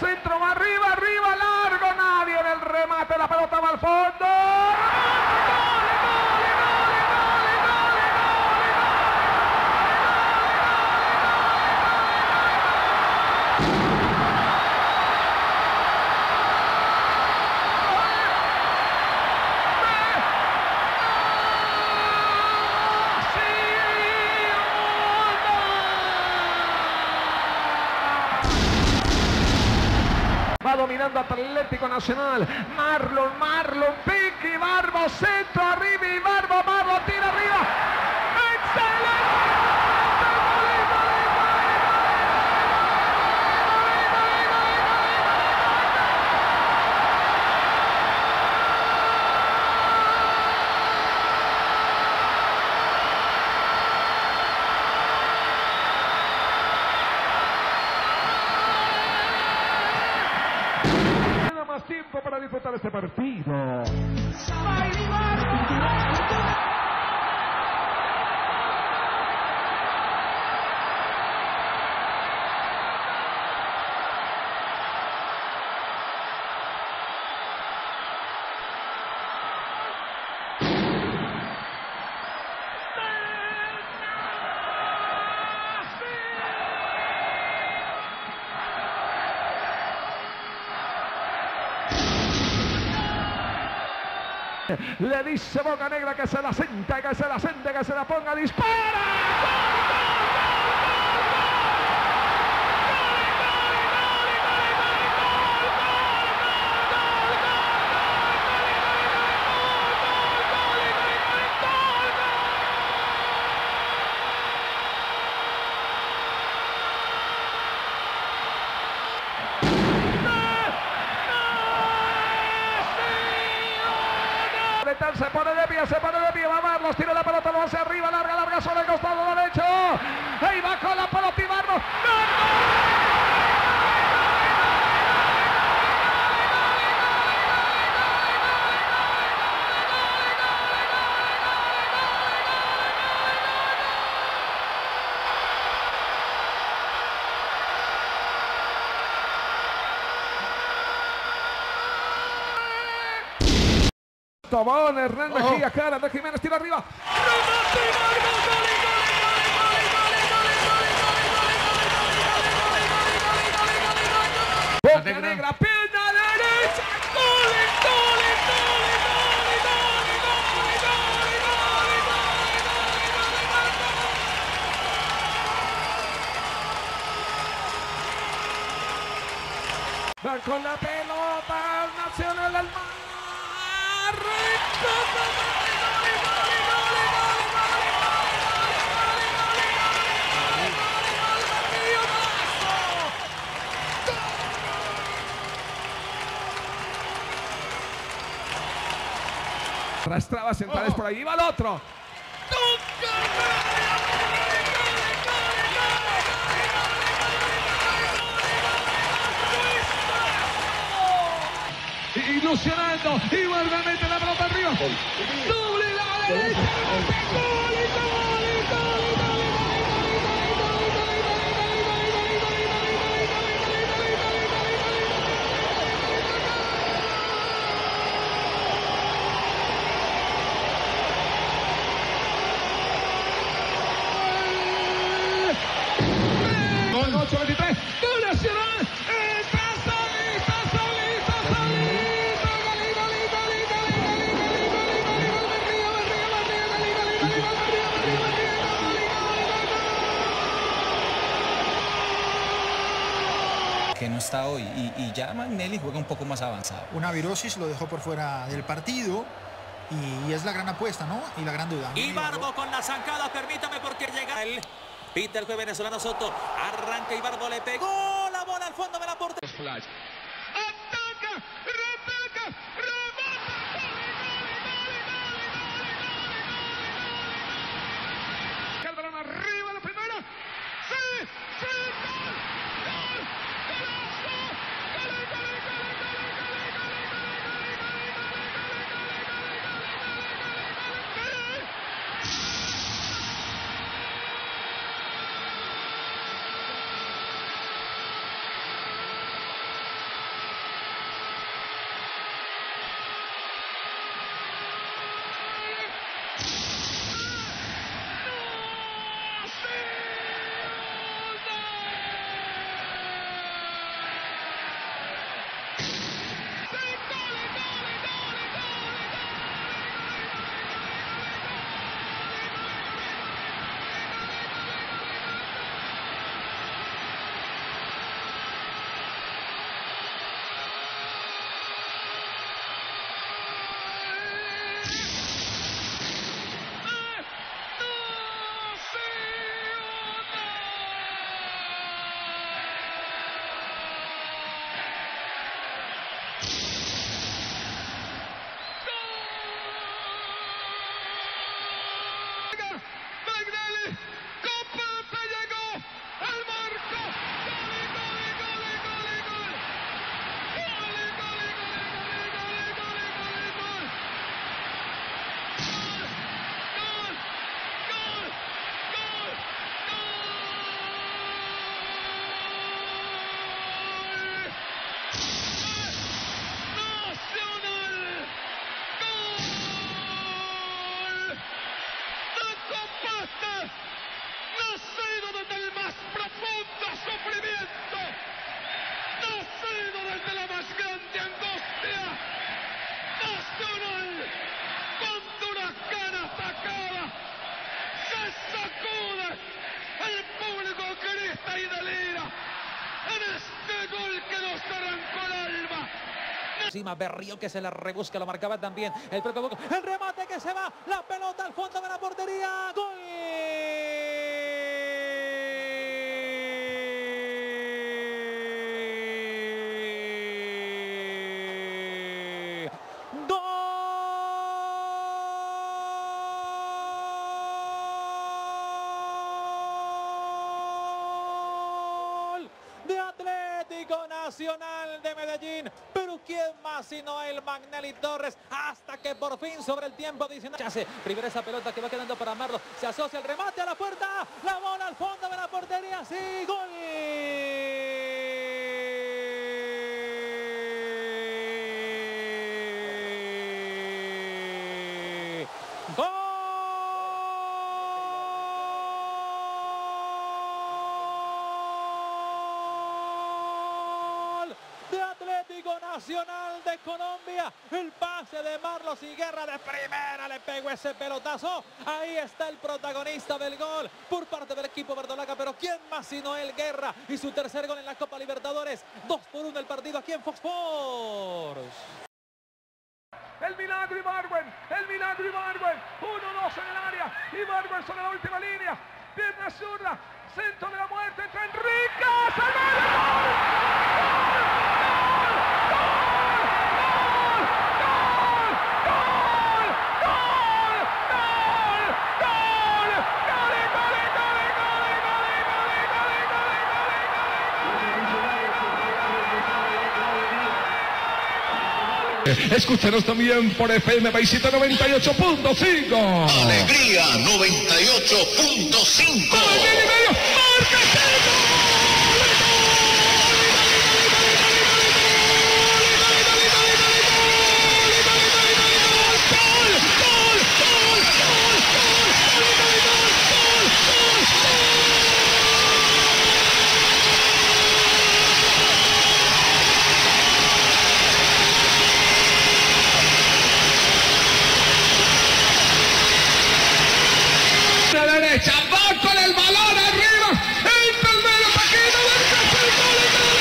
centro, va arriba, arriba, largo, nadie en el remate, la pelota va al fondo. Va dominando Atlético Nacional. Marlon, Pique, Ibarbo, centro, arriba, Ibarbo, tira arriba. ¡Excelente! Más tiempo para disfrutar este partido. Le dice Boca Negra que se la siente, que se la ponga, dispara. Se pone de pie, va Marlos, tira la pelota, lo hace arriba, larga sobre el costado derecho. Ahí va con la pelota y Marlos. Tobón, Hernán Mejía, cara de Jiménez, tira arriba. Boca Negra, pierna derecha, va con la pelota, Nacional del Mar. Arrastraba centrales por ahí, va el otro. Ilusionando, Ibarbo mete la pelota arriba. Doble la derecha. Con 8-23, Nacional. Que no está hoy y ya Magnelli juega un poco más avanzado. Una virosis lo dejó por fuera del partido y es la gran apuesta, ¿no? Y la gran duda. Ibarbo con la zancada, permítame porque llega el pita el juez venezolano Soto, arranca Ibarbo, le pegó la bola al fondo de la portería. Ataca, remata. Calderón arriba, la primera. Sí. Encima Berrío que se la rebusca, lo marcaba también el propio Boca. El remate que se va, la pelota al fondo de la portería. ¡Gol! De Atlético Nacional de Medellín, pero quién más sino el Magnelli Torres, hasta que por fin sobre el tiempo adicional primero esa pelota que va quedando para Marlos, se asocia el remate a la puerta, la bola al fondo de la portería, sí, gol. De Atlético Nacional de Colombia, el pase de Marlos y Guerra de primera le pegó ese pelotazo. Ahí está el protagonista del gol por parte del equipo verdolaga, pero quién más sino el Guerra y su tercer gol en la Copa Libertadores. 2-1 el partido aquí en Fox Sports. El milagro Ibargüen, el milagro Ibargüen, 1-2 en el área, Ibargüen sobre la última línea, pierna zurda, centro de la muerte, entra Enríquez, ¡al Escúchanos también por FM Paisito 98.5. Alegría 98.5. Va con el balón arriba, entra el medio Paquito, marca el gol.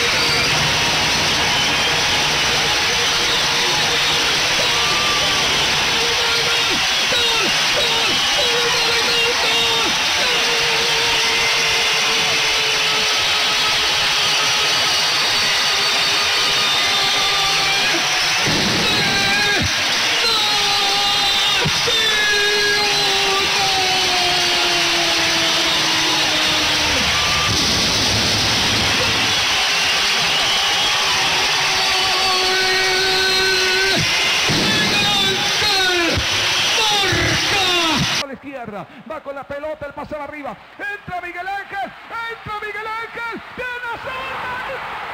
Va con la pelota, el pase arriba, entra Miguel Ángel, pierna zurda, ¡gol!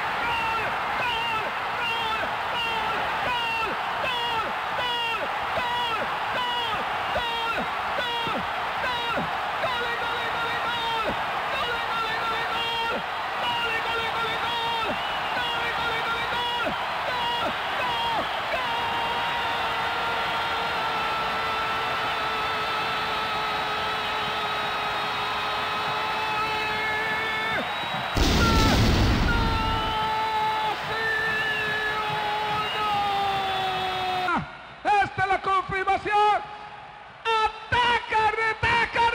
Confirmación, ataca, retaca,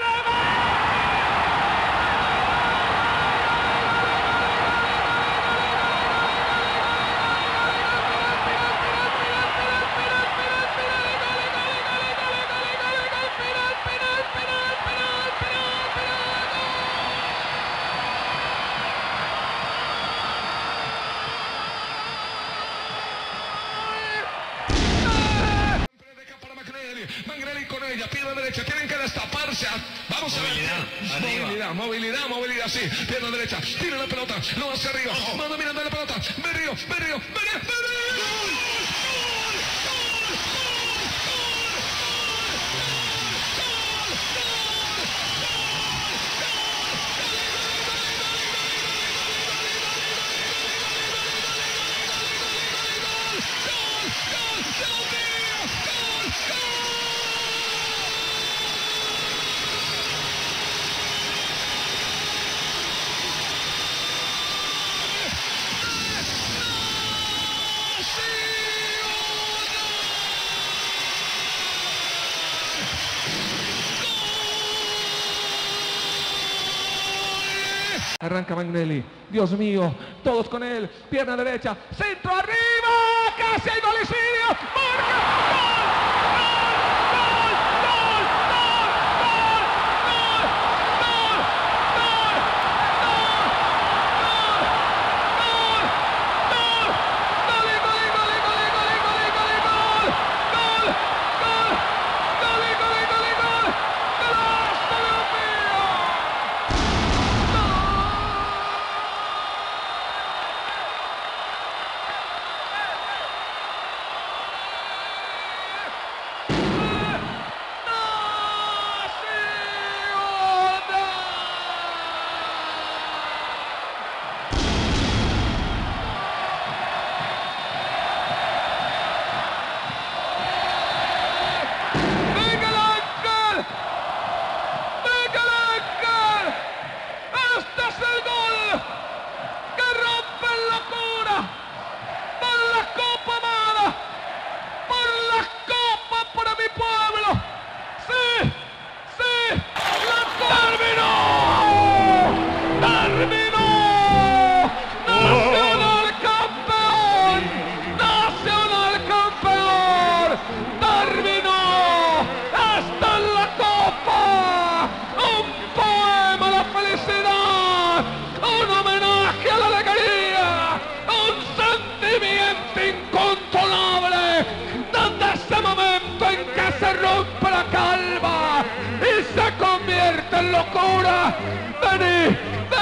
Magnelli con ella, pierna derecha, tienen que destaparse. Vamos a ver. Movilidad, sí. Pierna derecha, tira la pelota, lo hace arriba. Manda mirando la pelota. Berrío. Arranca Magnelli, Dios mío, todos con él, pierna derecha, centro arriba, casi hay golicidio, marca, locura, vení,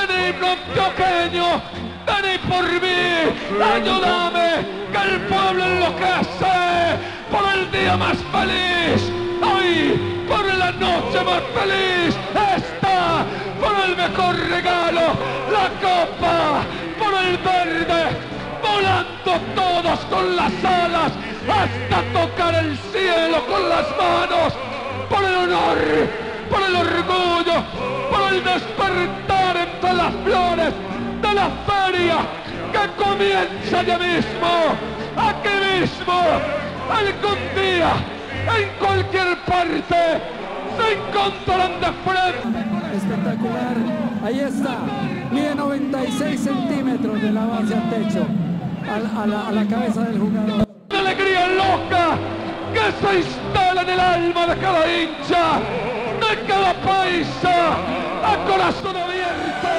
antioqueño, vení por mí, ayúdame, que el pueblo enloquece por el día más feliz, hoy, por la noche más feliz, esta, por el mejor regalo, la copa, por el verde, volando todos con las alas, hasta tocar el cielo con las manos, por el honor, por el orgullo, por el despertar entre las flores de la feria que comienza ya mismo, aquí mismo, algún día, en cualquier parte, se encontrarán de frente. Espectacular, ahí está, mide 96 centímetros de la base al techo, a la cabeza del jugador. Una alegría loca que se instala en el alma de cada hincha, de cada paisa, a corazón abierto.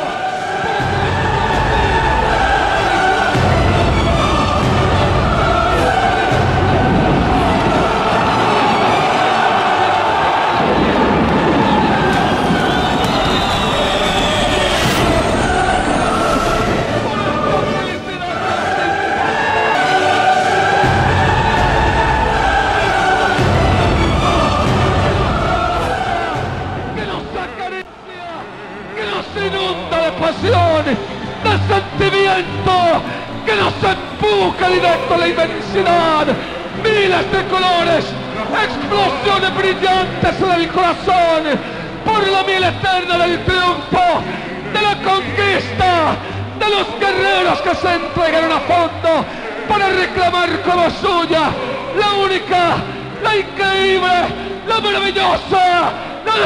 De sentimiento que nos empuja directo a la inmensidad, miles de colores, explosiones brillantes en el corazón, por la miel eterna del triunfo, de la conquista, de los guerreros que se entregaron a fondo para reclamar como suya la única, la increíble, la maravillosa, la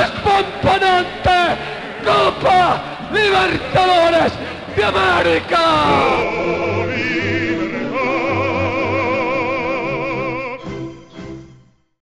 despampanante Copa Libertadores de América.